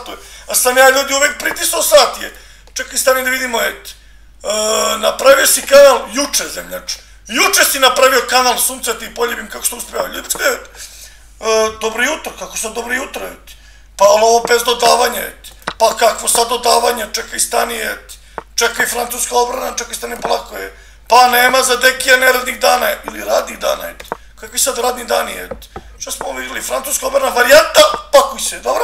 satu. A sam ja ljudi uvek pritisao sat je. Čekaj, stani da vidimo, napravio si kanal juče, zemljač. Juče si napravio kanal Suncati i Poljubim, kako ste uspjevali. Ljudi, dobro jutro, kako sad dobro jutro, pa ovo bez dodavanja, pa kakvo sad dodavanje, čekaj, stani, čekaj, francuska obrana, čekaj, stani, polako, pa nema za Dekija neradnih dana, ili radnih dana, kakvi sad radni dani, šta smo vidjeli, francuska obrana, varijanta, pakuj se, dobro?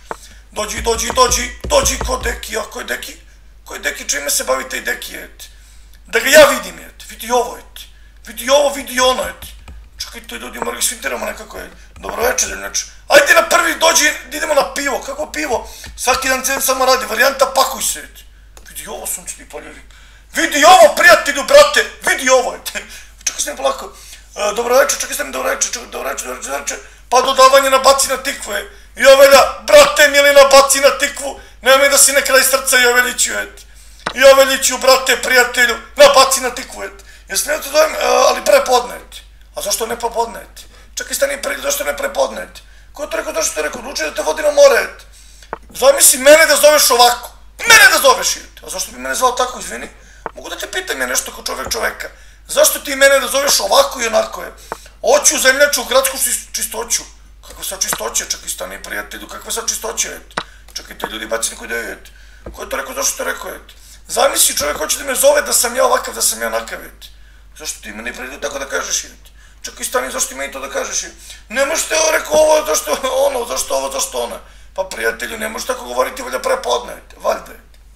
Dođi, ko Deki, a ko je Deki? Ko je Deki, čime se bavi taj Deki, da ga ja vidim, vidi ovo, vidi ono, čekajte, ljudi, mora ga svintiramo nekako, dobro večer, znači, ajde na prvi, dođi, idemo na pivo, kako pivo, svaki dan cen samo radi, varijanta, pakuj se, vidi ovo, Suncati Poljubi, vidi ovo, prijatelju, brate, vidi ovo, čekaj se ne polako, dobro večer, čekaj se ne, dobro večer, pa dodavanje nabaci na tikvu, Jovelja, brate mili, nabaci na tikvu, nemoj da si na kraj srca Joveljiću, brate, prijatelju, nabaci na tikvu, jesli ne to dojem, ali prepodne, a zašto ne popodne, čekaj stani, zašto ne prepodne, ko je to rekao, zašto je rekao, odluči da te vodi na more, zamisli mene da zoveš ovako, a zašto bi mene zvao tako, izvini, mogu da te pitam ja nešto kao čovek čoveka, zašto ti mene da zoveš ovako i onako hoću zemljaču u gradsku čistoću, kakva sad čistoće, čekaj stani prijatelju, kakva sad čistoće, čekajte ljudi, baci neko ideju, ko je to rekao, zašto to rekao, zamisli čovek hoće da me zove da sam ja ovakav, da sam ja onakav, zašto ti meni prije tako da kažeš, čekaj stani, zašto ti meni to da kažeš, ne možeš te rekao ovo, zašto ono, zašto ono, pa prijatelju, ne možeš tako govoriti, valjda prepodne, valjda,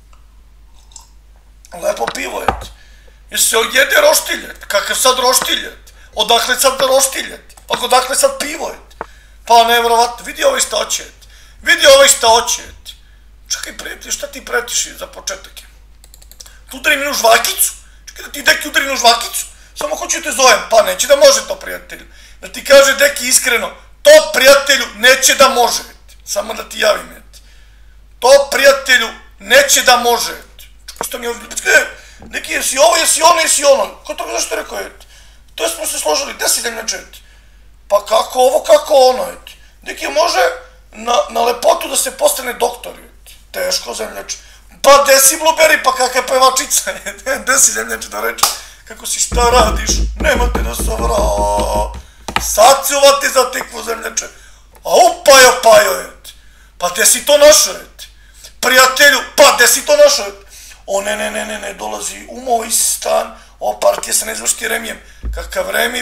lepo pivo, jer se jede roštilj, kakav sad roštilj, odakle sad roštilj, pa odakle sad pivo, pa nevjerovatno, vidi ovaj šta hoće, čekaj prijatelj, šta ti pretiš za početak, tu udari mi u žvakicu, čekaj da ti Deki udari u žvakicu, samo hoću te zovem, pa neće da može to prijatelju, da ti kaže Deki iskreno, to prijatelju neće da može, samo da ti javim, to prijatelju neće da može, čekaj što mi ovdje, Deki jesi ovo, jesi ono, ko to zašto rekao, to smo se složili, gde si zemljače, pa kako ovo, kako ono, Deki može na lepotu da se postane doktor, teško zemljače, pa gde si Blueberry, pa kakva pevačica, gde si zemljače da reče, kako si, šta radiš, nemate da se vra, sad ću uvati za tikvu zemljače, a upajo, pa gde si to našao, prijatelju, pa gde si to našao, o ne, dolazi u moj stan, o partija se ne izvršiti remijem, kakav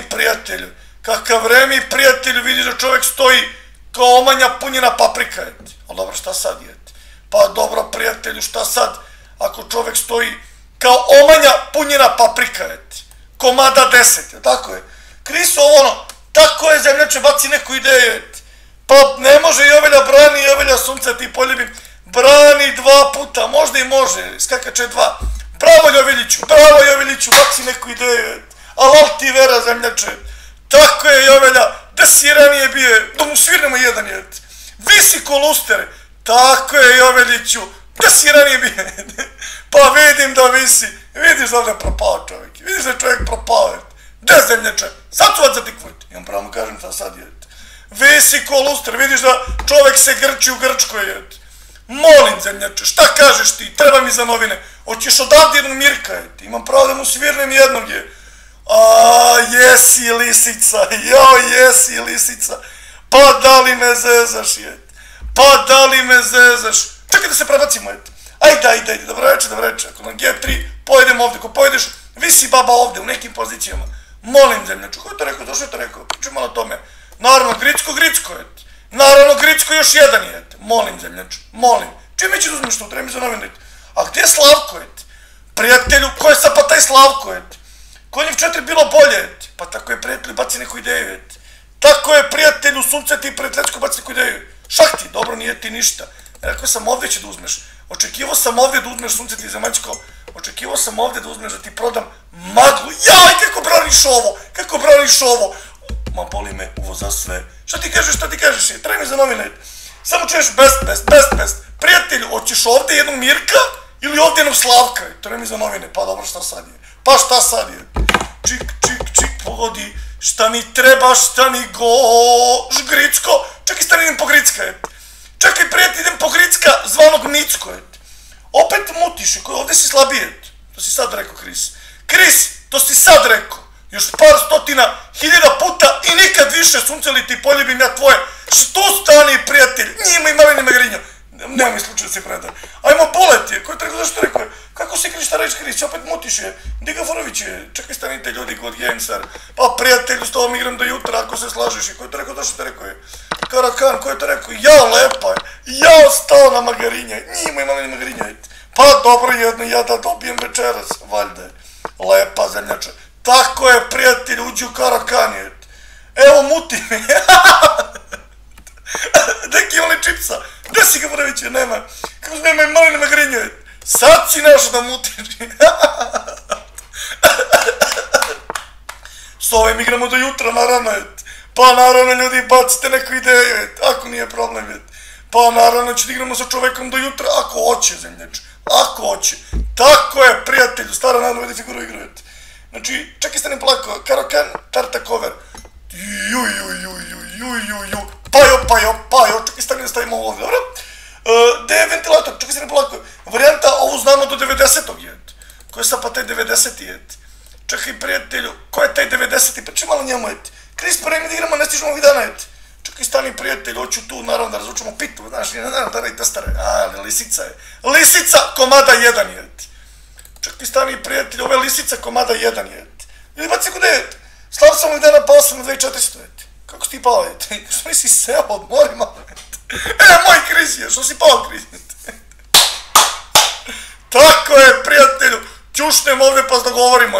vreme, prijatelju, vidi da čovek stoji kao omanja punjena paprika, ali dobro, šta sad je, pa dobro, prijatelju, šta sad, ako čovek stoji kao omanja punjena paprika, komada 10, tako je, Kriso ono, tako je zemljače, baci neku ideju, pa ne može Jovelja brani, Jovelja Suncati Poljubim, brani 2 puta, možda i može, skakače 2, bravo Joveljiću, baci neku ideju, ali ti vera zemljače, tako je Jovelja, da si ranije bio, da mu svirnemo jedan visi ko luster, tako je Joveljiću, da si ranije bio, pa vidim da visi, vidiš da je propao čovjek, vidiš da je čovjek propao, da zemljače, sad ću vas zatikvati, imam pravo mu kažem šta sad visi ko luster, vidiš da čovjek se grči u Grčkoj, molim zemljače, šta kažeš ti, treba mi za novine, hoćeš odavde jednog Mirka, imam pravo da mu svirnem jednog a jesi lisica, pa da li me zezaš, čekaj da se prebacimo, ajde, dobro večer, ako na G3 pojedem ovde, ako pojedeš, visi baba ovde u nekim pozicijama, molim zemljaču, ko je to rekao, došlo je to rekao, pričamo na tome, naravno Gricko još jedan molim zemljaču, čime ću da uzmeš to, treba mi za novine, a gde je Slavko, prijatelju, ko je sad pa taj Slavko, Konjiv 4 bilo bolje, pa tako je prijatelju, baci neku ideju, tako je prijatelju, Suncati i prijateljsko baci neku ideju, šak ti, dobro, nije ti ništa, rekao sam ovdje će da uzmeš, očekivao sam ovdje da uzmeš Suncati i Zemaljsko, očekivao sam ovdje da uzmeš da ti prodam maglu, jaj, kako braniš ovo, ma boli me uvo za sve, šta ti kažeš, treba mi za novine, samo čuješ best, prijatelju, hoćeš ovdje jednog Mirka ili ovdje jednog Slavka, treba mi za novine, pa dobro, šta sad je, čik, pogodi, šta mi treba, šta mi Gricko, čekaj, stani idem po Gricka, čekaj, prijatelj, idem po Gricka, mutiš, ovde si slabije, to si sad rekao, Kris. Kris, to si sad rekao, još par stotina hiljada puta i nikad više, sunceli ti, poljubim ja tvoje, što stani prijatelj, njima i malini magrinja. Nema mi slučaj da se preda. Ajmo bolet je, koji tako zašto rekao je, kako si Kris, šta reći Kris, opet mutiš je, Diga Forović je, čekaj stanite ljudi kod Gensar, pa prijatelju s tobom igram do jutra ako se slažeš je, koji to rekao, zašto te rekao je, Karakan, koji to rekao, ja lepa je, ja stao na magarinja, njima i malini magrinja je, pa dobro jedno, ja da dobijem večeras, valjda je, lepa zemljača, tako je prijatelj, uđi u Karakan je, evo muti me, neki imali čipsa, gde si ga Foroviće, nema, kako nema i malini magrinja je, sad si našao da mutiš. S ovim igramo do jutra, naravno, pa naravno ljudi bacite neku ideju, ako nije problem, pa naravno će da igramo sa čovekom do jutra, ako hoće zemljač, ako hoće, tako je prijatelju, stara naravno vede figuru igru, znači čekaj stanem plako, Karakan, Tarta cover, pajo, čekaj stanem da stavimo ovo ovdje, dobro? Gde je ventilator, čekaj stanem plako, varijanta, ovu znamo do 90-og, ko je sad pa taj 90-i, čekaj prijatelju, ko je taj 90-i, pričaj malo njemu, Kris, pa ne igramo, ne stižemo ovih dana, čekaj stani prijatelj, hoću tu, naravno da razvučemo pitu, znaš, naravno da radite stare, ali lisica je, lisica komada 1 je, čekaj stani prijatelj, ovo je lisica komada 1 je, ili baci kude je, slav sam ovih dana, pao sam na 2400, kako si ti pao, što nisi seo, odmori malo, moj Kris je, što si pao Kris, tako je prijatelju, ćušnem ovdje pa se dogovorimo,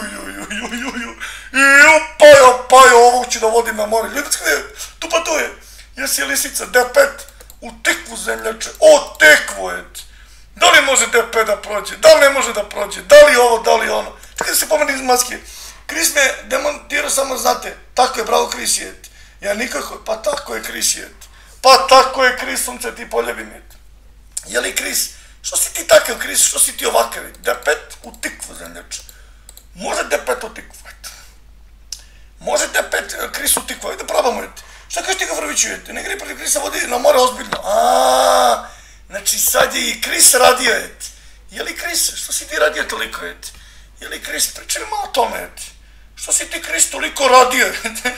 pajo, ovog ću da vodim na more, ljudi, tu pa tu je, jesi je lisica, D5, u tekvu zemljače, o tekvu je, da li može D5 da prođe, da li ne može da prođe, da li ovo, da li ono, čekaj da se pomeni iz maske, Kris me demontirao samo znate, tako je, bravo Kris je, ja nikako, pa tako je Kris je, pa tako je Kris, sunce ti poljubim je, jeli Kris, što si ti takav Kris, što si ti ovakav, D5 u tikvu zemljače, može D5 u tikvu, može D5 Kris u tikvu, ajde da probamo, šta kažeš ti ga Foroviću, ne gre protiv Krisa vodi na more ozbiljno, znači sad je i Kris radio, jeli Kris, što si ti radio toliko, jeli Kris, pričaj malo o tome, što si ti Kris toliko radio,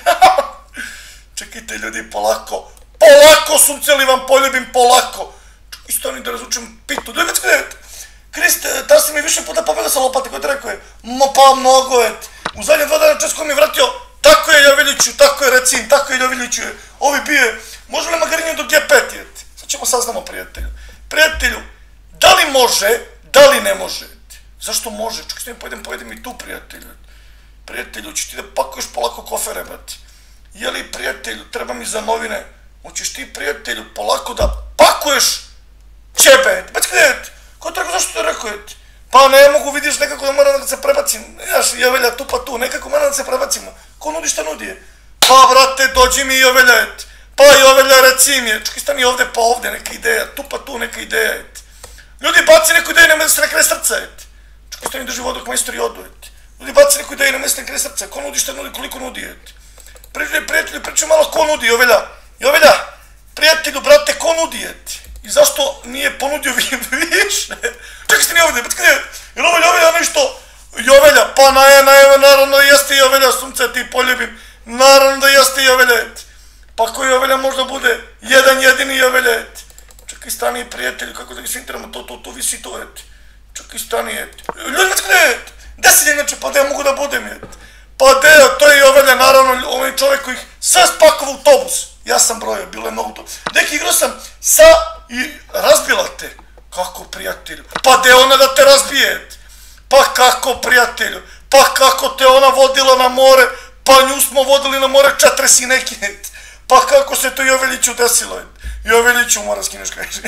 čekajte ljudi, polako, sunceli vam poljubim, polako, isto oni da razvučem pitu, da je Kris, ta si mi više puta pobjela sa lopate, koji te rekao je, pa mnogo je, u zadnje 2 dana Česko mi je vratio, tako je Joviljiću, tako je Recin, tako je Joviljiću, ovi bije, može li Magarinja do G5 je, sad ćemo saznamo prijatelju, da li može, da li ne može, zašto može, čak s njim pojedem i tu prijatelju, ću ti da pakuješ polako kofere, brate, jeli prijatelju, treba mi za novine, hoćeš ti prijatelju polako da pakuješ ćebe, baš gdje, ko tako zašto te rekao, pa ne mogu, vidiš nekako da moram da se prebacim, jaš Jovelja tu pa tu, nekako moram da se prebacimo, ko nudi šta nudi je, pa brate dođi mi Jovelja, pa Jovelja reci mi je, čekaj stani ovde pa ovde neka ideja, tu pa tu neka ideja, ljudi baci neku ideju, nemoj da se ne kraj srca, čekaj stani drži vodu k majstori odu, ljudi baci neku ideju, nemoj da se ne kraj srca, ko nudi šta nudi, koliko nudi, prijatelju, pričaj malo ko nudi Jovelja, prijatelju, brate, ko nudi, i zašto nije ponudio više? Čekaj ste ni ovdje, jer ovo Jovelja nešto, Jovelja, pa naravno da jeste Jovelja, sunce ti poljubim, naravno da jeste Jovelja, pa ko Jovelja možda bude jedan jedini Jovelja, čekaj stani prijatelju, kako da ga svintiramo, to visi to, čekaj stani, ljudi, gde si jednače, pa gde mogu da budem, pa gde, to je Jovelja, naravno, ovaj čovjek koji sve spakovao autobus, ja sam brojao, bilo je mnogo to. Neki igrao sam sa i razbila te. Kako prijatelju? Pa gde ona da te razbije? Pa kako prijatelju? Pa kako te ona vodila na more? Pa nju smo vodili na more 4 sineke. Pa kako se to Joveljiću desilo? Joveljiću mora skineš kaže.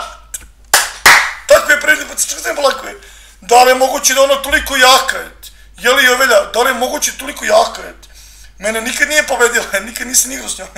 Tako je prijatelj, pa se čekaj polako je. Da li je moguće da ona toliko jaka? Je li Jovelja, da li je moguće toliko jaka? Mene nikad nije pobedila, nikad nisam igrao s njom.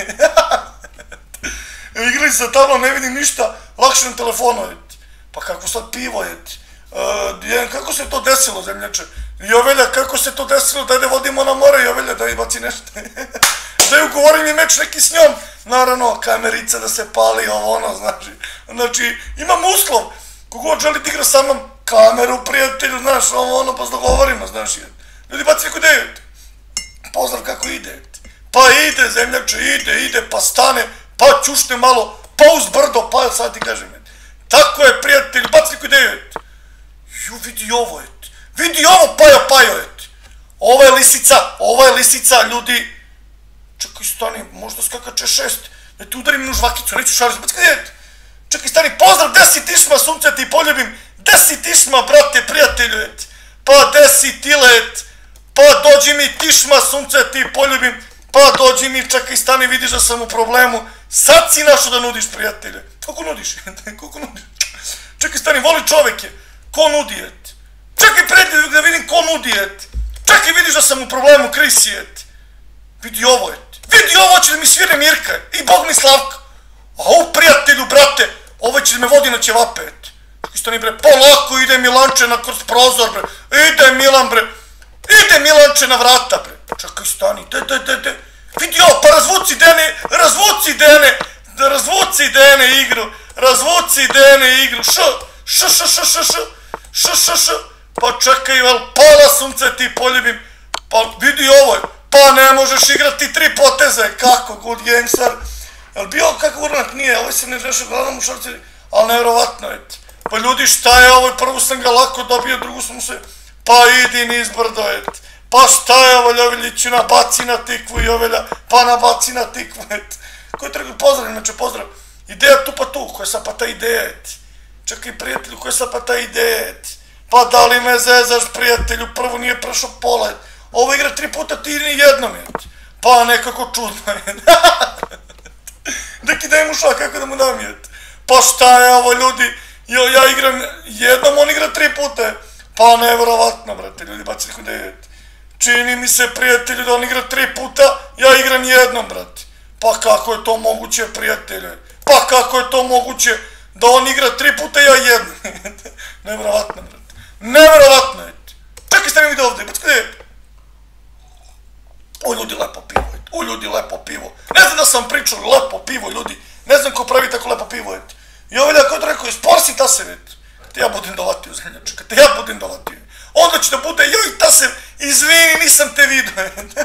Igrali sa tablom, ne vidim ništa, lakše na telefonu. Pa kako sad pivo je, kako se to desilo zemljače? Jovelja, kako se to desilo, da je vodimo na more, Jovelja, da je baci nešto. Da je ugovorim i meč neki s njom. Naravno, kamerica da se pali, ovo ono, znači. Znači, imam uslov, kogod želi da igra sa mnom, kameru, prijatelju, znaš, ono, pa dogovorimo, znaš, ljudi baci neku ideju, pozdrav kako ide, pa ide, zemljače, ide, pa stane, pa ćušne malo, pa uz brdo, pa sad ti kažem, tako je, prijatelju, baci neku ideju, ju, vidi ovo, pajo, ovo je lisica, ljudi, čekaj, stani, možda skakače 6, da ti udarim jednu žvakicu, neću šaliti, baci neku ideju, čekaj, stani, pozdrav, gde si tišma, sunce ti poljubim, gde si tišma, brate, prijatelju, pa gde si ti let, pa dođi mi tišma, sunce ti poljubim, pa dođi mi, čekaj, stani, vidiš da sam u problemu, sad si našo da nudiš, prijatelju, koliko nudiš, čekaj, stani, voli čoveke, ko nudi, čekaj, prijatelju, da vidim ko nudi, čekaj, vidiš da sam u problemu, Krisi, vidi ovo, će da mi svirne Mirka, i Bog mi Slavka, a ovo, prijatelju, brate, ovo će da me vodi na ćevape, stani, bre, polako ide Milanče kroz prozor, bre, ide Milan, bre, ide Milanče na vrata, bre, čekaj, stani, vidi ovo, pa razvuci Dene igru, pa čekaj, vel, pala sunce ti poljubim, pa vidi ovo, pa ne možeš igrati 3 poteze, kako, good gamesar, jel bio kakav uranak, nije, ovo se ne rešao gledam u šorci, ali nevjerovatno, pa ljudi, šta je ovo, prvu sam ga lako dobio, drugu sam se, pa idi niz brdo, pa šta je ovo, Ljoviljiću, nabaci na tikvu, Jovelja, pa nabaci na tikvu, koji treba pozdrav, znači pozdrav, ideja tu pa tu, koja je sad pa ta ideja, čekaj, prijatelju, koja je sad pa ta ideja, pa da li me zezaš, prijatelju, prvo nije prešao pola, ovo igra 3 puta, ti ni jednom, pa nekako čudno, neki daj mu šak, kako da mu dam, pa šta je ovo, ljudi, ja igram jednom, on igra 3 puta, pa nevjerovatno, brate, ljudi, baci neku ideju, čini mi se, prijatelju, da on igra 3 puta, ja igram jednom, brate, pa kako je to moguće, prijatelju, pa kako je to moguće da on igra 3 puta, ja jednom, nevjerovatno, brate, nevjerovatno, čekaj, stavim video ovdje, baci neku ideju, o, ljudi, lepo pivo, ne znam da sam pričao, lepo pivo, ljudi, ne znam ko pravi tako lepo pivo, i ovaj ko je to rekao, sporsi Tasev, te ja budem dovatio, zemljače, kad te ja budem dovatio, onda će da bude, joj Tasev, izvini, nisam te vidio,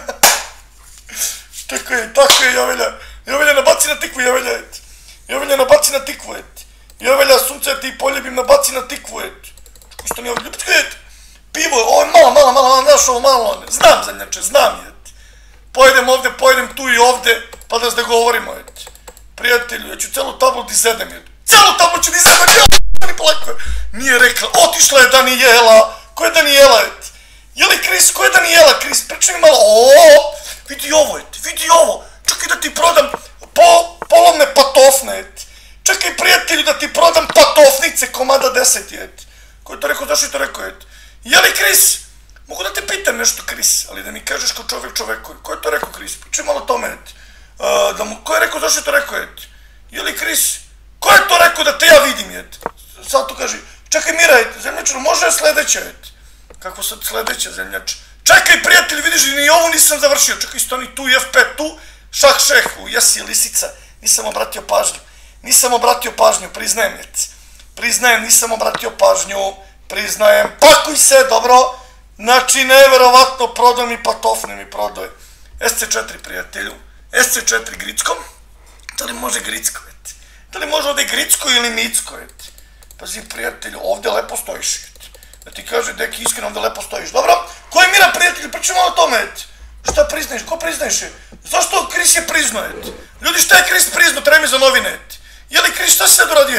tako je, Jovelja, nabaci na tikvu, Jovelja, nabaci na tikvu, Jovelja, sunce ti poljubim, nabaci na tikvu, što nije ovdje, pivo, ovo je malo, znaš ovo malo, znam, zemljače, znam, pojedem ovde, pojedem tu i ovde, pa da se govorimo, prijatelju, ja ću celu tablu ti zedem, celu tablu ću ti zedem, nije rekla, otišla je Danijela, ko je Danijela, je li Kris, ko je Danijela, Kris, pričaj mi malo, vidi ovo, čekaj da ti prodam polovne patofne, čekaj prijatelju da ti prodam patofnice, komada 10, ko je to rekao, zašto je to rekao, je li Kris, mogu da te pitam nešto, Kris, ali da mi kažeš kao čovjek čoveku, ko je to rekao, Kris, pričaj malo o tome, ko je rekao, zašto je to rekao, je li Kris, ko je to rekao da te ja vidim, sad tu kaži, čekaj Mira, zemljačar, može sledeća, kako sad sledeća, zemljač, čekaj prijatelj, vidiš, ni ovu nisam završio, čekaj, stani tu i F5 tu, šah šehu, jesi lisica, nisam obratio pažnju, priznajem, nisam obratio pažnju, pakuj se, dobro, znači, neverovatno, prodao mi patofne mi prodao, SC4 prijatelju, SC4 grickom, da li može gricko, da li može ovde gricko ili micko, pazi prijatelju, ovde lepo stojiš, da ti kaže, deki, iskreno ovde lepo stojiš, dobro, ko je Mira prijatelju, pričamo o tome, šta priznaješ, ko priznaješ, zašto Kris je priznao, ljudi, šta je Kris priznao, treba mi za novine, je li Kris, šta si sad uradio,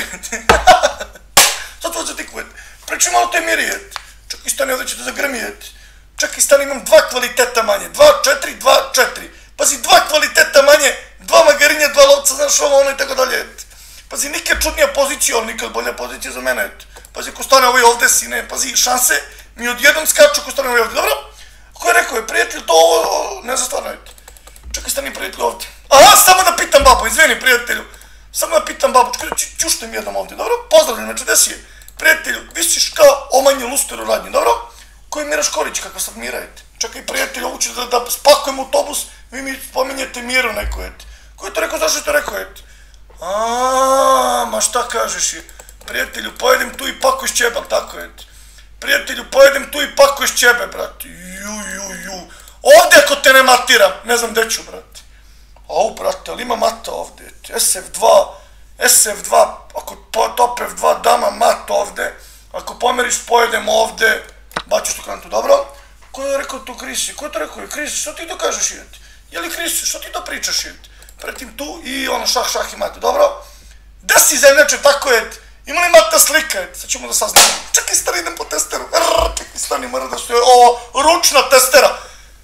sad to za tikvu, pričamo o toj Miri, čekaj, stani, ovdje ću da zagrmijet. Čekaj, stani, imam 2 kvaliteta manje. 2, 4, 2, 4. Pazi, 2 kvaliteta manje, 2 magarinja, 2 lovca, znaš ovo, ono i tako dalje. Pazi, nikad čudnija pozicija, ali nikad bolja pozicija za mene. Pazi, ko stane ovaj ovde, sine, pazi, šanse mi odjednom skaču ko stane ovaj ovde, dobro? Ko je rekao, prijatelj, to ovo, ne znam stvarno, čekaj, stani, prijatelj, ovde. Aha, samo da pitam babu, izvini, prijatelju. Samo da pitam babu, čuštem jednom ovde, dobro? Pozdravljam, znači, gde si je? Prijatelju, visiš kao omanje luster u radnji, dobro? Ko je Mira Škorić, kako sad mirajete? Čekaj, prijatelju, ovo ću da spakujem autobus, vi mi spominjete Miru neko, Ko je to rekao, zašto je to rekao, ma šta kažeš, prijatelju, pojedem tu i pakuješ ćebal, tako, Prijatelju, pojedem tu i pakuješ ćebe, brate. Ju. Ovde ako te ne matiram, ne znam gde ću, brate. Au, brate, ali ima mata ovde. SF2, ako top F2 dama mat ovde, ako pomeriš pojedem ovde, baću tu kantu, dobro? Ko je rekao to Krisi? Ko je to rekao? Krisi, što ti to kažeš, jeti? Je li Krisi, što ti to pričaš, jeti? Pretim tu i ono šah i mate, dobro? Gde si zemljače, tako je, ima li mata slika, jeti? Sad ćemo da saznamo. Čekaj, stani, idem po testeru. Čekaj, stani, mora da stoje. O, ručna testera.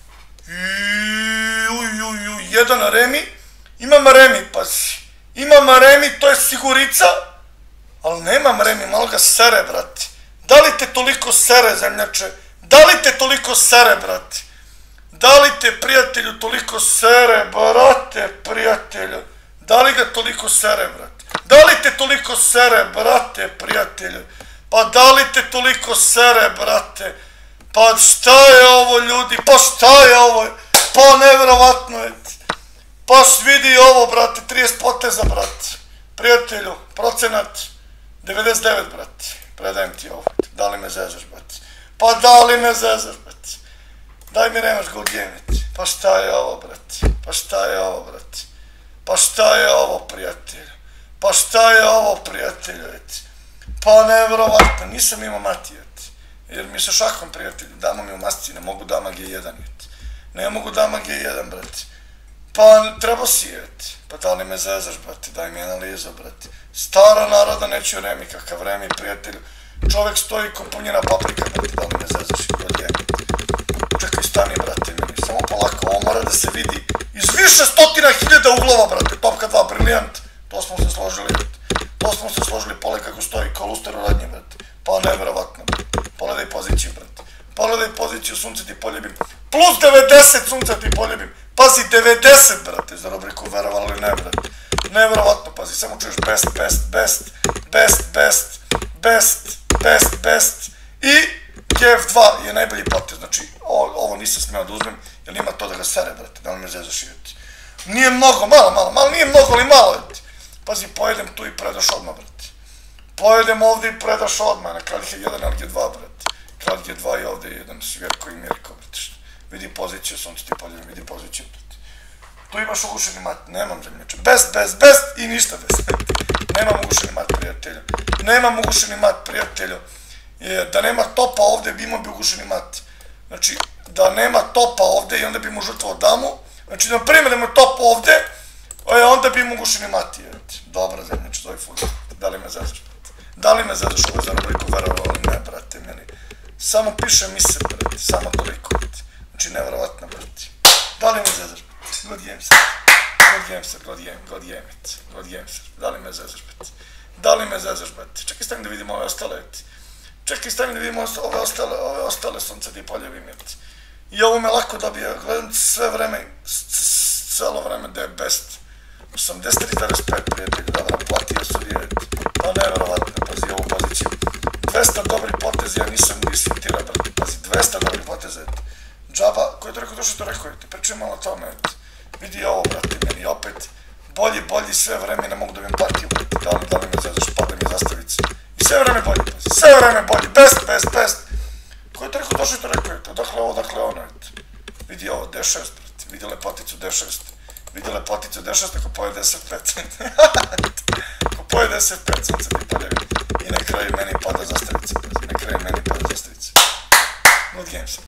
Jedan Remi. Imam Remi, pazi. Imam Remi, to je sigurica. Ali nemam Remi, malo ga sere, brate. Da li te toliko sere, zemljače? Da li te toliko sere, brate? Da li te, prijatelju, toliko sere, brate, prijatelju? Da li ga toliko sere, brate? Da li te toliko sere, brate, prijatelju? Pa da li te toliko sere, brate? Pa šta je ovo, ljudi? Pa šta je ovo? Pa nevjerovatno je. Pa vidi ovo, brate, 30 poteza, brate. Prijatelju, procenat 99, brate. Predajem ti ovo. Da li me zezaš, brate? Pa da li me zezaš, brate? Daj mi nemaš golgenit. Pa šta je ovo, brate? Pa šta je ovo, brate? Pa šta je ovo, prijatelju? Pa šta je ovo, prijatelju, eti? Pa nevjerovatno, nisam imao mati, eti. Jer mi se šakom, prijatelju, dama mi u masci, ne mogu dama G1, eti. Ne mogu dama G1, brate. Pa treba si, eti. Pa da li me zezaš, brate? Daj mi analizu, brate. Stara naroda, neću Remi, kakav Remi, prijatelju. Čovek stoji ko punjena paprika, brate, da li me zezaš i golgenit. Čekaj, stani, brate, meni, samo polako, ovo mora da se vidi iz više stotina hiljada uglova, brate, Topka 2, brilijant, to smo se složili, brate, to smo se složili, pole kako stoji, kao luster u radnje, brate, pa nevjerovatno, brate, pogledaj poziciju, brate, pogledaj poziciju, sunce ti poljubim, plus 90 sunca ti poljubim, pazi, 90, brate, za rubriku verovali ili ne, brate, nevjerovatno, pazi, samo čuješ best, i G2 je najbolji potez, znači ovo nisam smeo da uzmem, jer nima to da ga sere, brate, da li me zezaš, jeti. Nije mnogo, malo, nije mnogo, ali malo, jeti. Pazi, pojedem tu i predaš odmah, brate. Pojedem ovde i predaš odmah, na kraljih je 1 LG2, brate. Kralj G2 je ovde jedan Svjerko i Mirko, brate. Vidi poziciju, sunce ti poljubim, vidi poziciju, brate. Tu imaš ugušeni mat, nemam zemljače, best i ništa best. Nemam ugušeni mat, prijatelju. Nemam ugušeni mat, prijatelju. Da nema topa ovde, imao bi ugušeni mat. Znači, da nema topa ovde i onda bi mu žrtvovao damu. Znači, na primjer, da ima top ovde, onda bi mu ugušeni mat. Dobra zemljače, zove ful. Da li me zezaš, brate? Da li me zezaš ovo za rubriku verovali? Ne, brate, meni. Samo piše mi se, brate, samo toliko, brate. Znači, nevjerovatno, brate. Da li me zezaš, brate? God jemser. Da li me zezaš, brate? Da li me zezaš, brate? Čekaj, stavim da vidimo ove ostale, brate. Čekaj, stavim da vidimo ove ostale sunce ti poljubim, jeti. I ovo me lako dobija, gledam sve vreme, celo vreme da je best. 83,5, prijatelj, dobro, platio sudije, jeti. Pa nevjerovatno, pazi ovu poziciju. 200 dobri potezi, ja nisam disfrutirao, brate, pazi, 200 dobri poteza, jeti. Džaba, ko je to rekao, to što to rekao, jeti, pričujem malo o tome, jeti. Vidi ovo, brate, meni opet, bolji sve vreme, ne mogu da vidim partiju, brate, da li me zezaš, pada mi zastavica. I sve vreme bolji, pazi, sve vreme bolji, best. Ko je to rekao, to što je to rekao, jeti, odakle ono, jeti. Vidi ovo, D6, brate, vidi lepoticu D6. Vidi lepoticu D6 ako pojede SF5. Ako pojede SF5, sunce ti poljevi. I na kraju meni pada zastavica, na kraju meni pada zastavica. Good games.